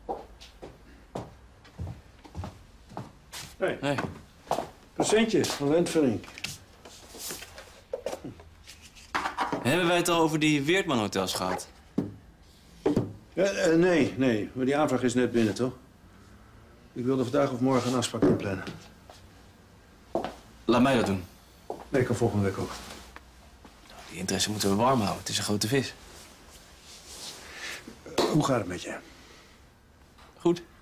Hey. Hey. Presentje van Lentverink. Hebben wij het al over die Weertman hotels gehad? Nee. Maar die aanvraag is net binnen, toch? Ik wilde vandaag of morgen een afspraak inplannen. Laat mij dat doen. Nee, ik kan volgende week ook. Die interesse moeten we warm houden. Het is een grote vis. Hoe gaat het met je? Goed.